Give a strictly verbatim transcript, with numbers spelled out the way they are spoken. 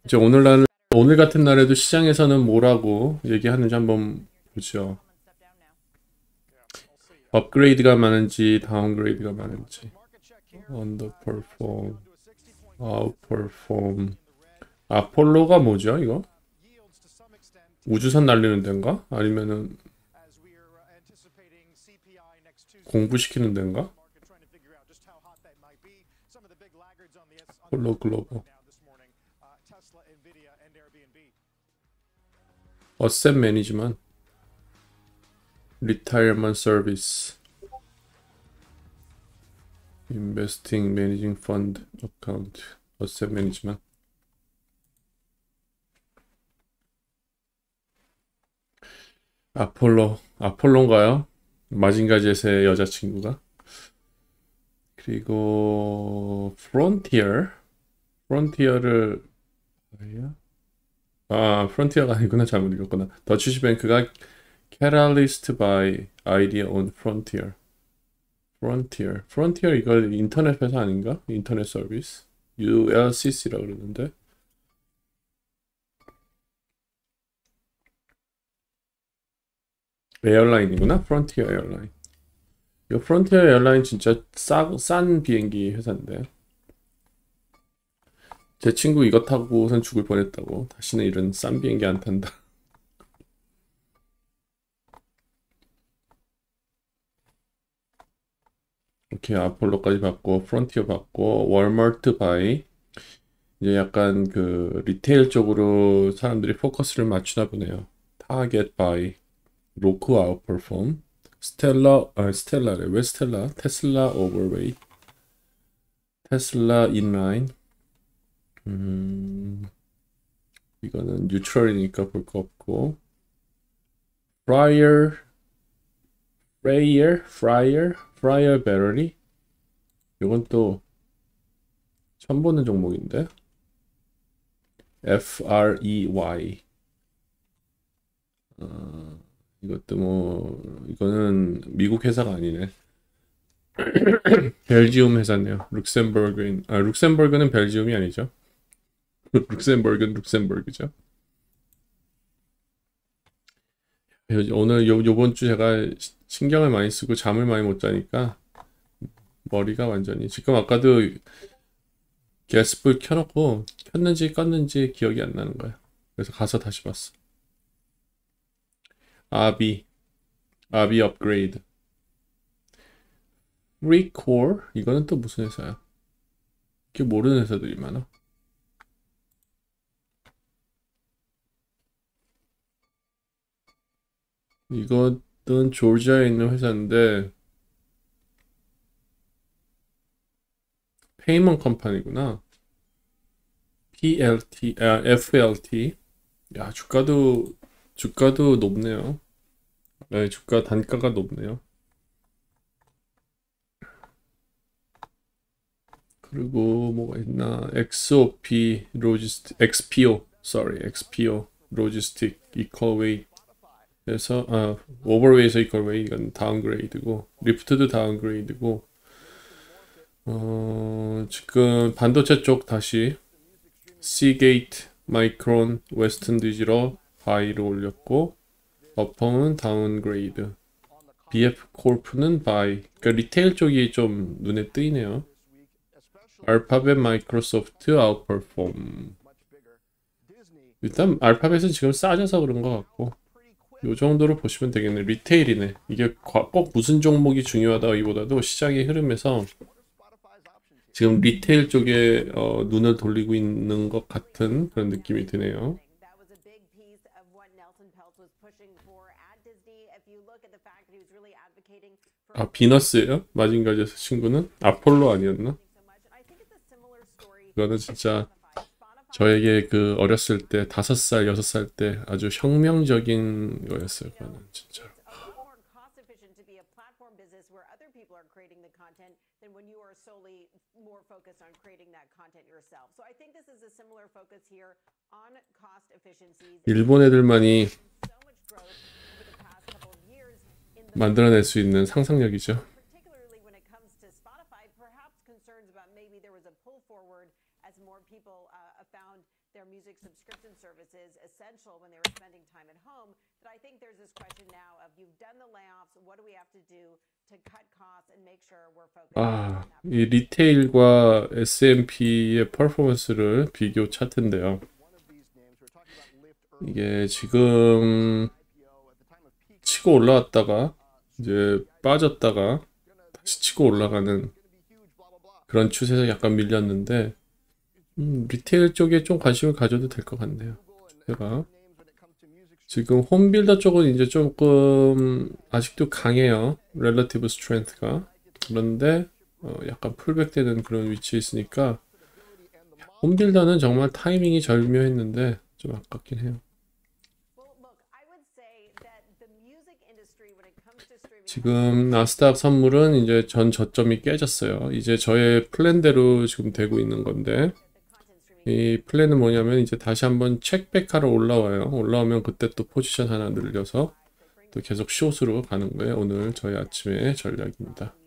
이제 오늘날 오늘 같은 날에도 시장에서는 뭐라고 얘기하는지 한번 보죠. 업그레이드가 많은지 다운그레이드가 많은지. underperform, outperform. 아폴로가 뭐죠, 이거? 우주선 날리는 데인가? 아니면은 공부시키는 데인가? 아폴로 글로벌. 어셋 매니지먼트, 리타이어먼트 서비스, 인베스팅 매니징 펀드 어카운트, 어셋 매니지먼트. 아폴로, 아폴로인가요? 마징가 젯의 여자친구가. 그리고 프론티어, 프론티어를 뭐야? 아, 프론티어가 아니구나. 잘못 읽었구나. 더치시뱅크가 Catalyst by Idea on Frontier. Frontier. Frontier 이거 인터넷 회사 아닌가? 인터넷 서비스. 유엘씨씨라고 그러는데. 에어라인이구나. Frontier 에어라인. 이 Frontier 에어라인 진짜 싸, 싼 비행기 회사인데. 제 친구 이거 타고선 죽을 뻔했다고. 다시는 이런 싼 비행기 안 탄다. 이렇게 아폴로까지 받고 프론티어 받고 월마트 바이 이제 약간 그 리테일 쪽으로 사람들이 포커스를 맞추나 보네요. 타겟 바이 로크 아웃퍼폼 스텔라 아 스텔라래 왜 스텔라 테슬라 오버웨이 테슬라 인라인 음 이거는 뉴트럴이니까 볼 거 없고 프라이어 프라이어 프라이어 프라이어 배터리 이건 또 처음 보는 종목인데 에프알이와이 어, 이것도 뭐 이거는 미국 회사가 아니네. 벨지움 회사네요. 룩셈버그인 아 룩셈버그는 벨지움이 아니죠. 룩셈버그는 룩셈버그죠. 오늘 요, 요번 주 제가 신경을 많이 쓰고 잠을 많이 못 자니까 머리가 완전히 지금 아까도 게스트불 켜놓고 켰는지 껐는지 기억이 안 나는 거야. 그래서 가서 다시 봤어. 아비 아비 업그레이드 프리코어 이거는 또 무슨 회사야? 이게 모르는 회사들이 많아. 이것은 조지아에 있는 회사인데 페이먼 컴퍼니구나. 피엘티 아 에프엘티 야 주가도 주가도 높네요. 네, 주가 단가가 높네요. 그리고 뭐가 있나? 엑스오피 로지스틱 엑스피오 sorry 엑스피오 로지스틱 이퀄웨이 그래서 아 오버웨이에서 이퀄웨이 이건 다운그레이드고 리프트도 다운그레이드고 어 지금 반도체 쪽 다시 시게이트 마이크론 웨스턴 디지털 바이를 올렸고 어펑은 다운그레이드 비에프 콜프는 바이 그러니까 리테일 쪽이 좀 눈에 띄네요. 알파벳 마이크로소프트 아웃퍼폼 일단 알파벳은 지금 싸져서 그런 것 같고 요 정도로 보시면 되겠네. 리테일이네. 이게 꼭 무슨 종목이 중요하다기보다도 시장의 흐름에서 지금 리테일 쪽에 어, 눈을 돌리고 있는 것 같은 그런 느낌이 드네요. 아 비너스예요? 마징가제스 친구는? 아폴로 아니었나? 그거는 진짜 저에게 그 어렸을 때 다섯 살 여섯 살 때 아주 혁명적인 거였어요. 그거는 진짜. 일본 애들만이 만들어낼 수 있는 상상력이죠. music subscription services essential when they were spending time at home, that I think there's this question now of you've done the layoffs, what do we have to do to cut costs and make sure we're focused 아, on that? 이 리테일과 에스 앤 피의 퍼포먼스를 비교 차트인데요. 이게 지금 치고 올라왔다가 이제 빠졌다가 다시 치고 올라가는 그런 추세에서 약간 밀렸는데 음, 리테일 쪽에 좀 관심을 가져도 될 것 같네요. 제가 지금 홈빌더 쪽은 이제 조금 아직도 강해요. 렐러티브 스트렝스가. 그런데 어, 약간 풀백되는 그런 위치에 있으니까 홈빌더는 정말 타이밍이 절묘했는데 좀 아깝긴 해요. 지금 나스닥 선물은 이제 전 저점이 깨졌어요. 이제 저의 플랜대로 지금 되고 있는 건데 이 플랜은 뭐냐면 이제 다시 한번 체크백하러 올라와요. 올라오면 그때 또 포지션 하나 늘려서 또 계속 숏으로 가는 거예요. 오늘 저희 아침의 전략입니다.